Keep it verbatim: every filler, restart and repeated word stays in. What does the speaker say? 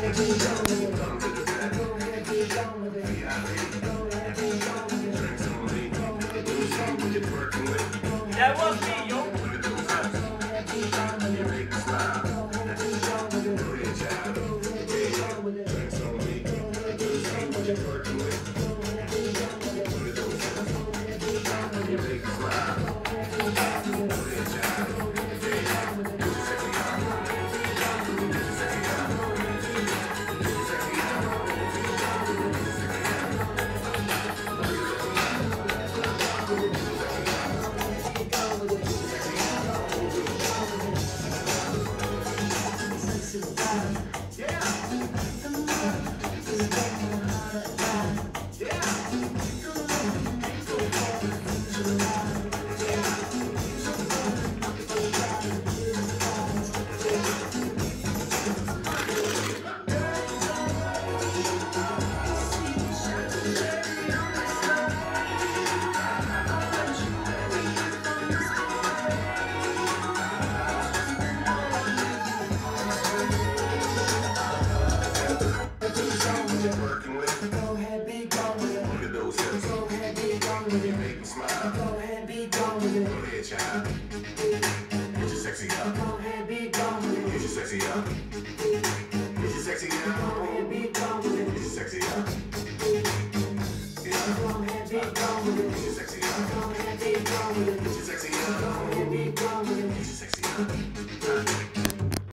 That was me, yo. Working with it. Go ahead, be gone with it. Look at those hips. Go ahead, be gone with it. Make me smile. Go ahead, be gone with it. Go ahead, child. Get your sexy up. Go ahead, be gone with it. Get your sexy up.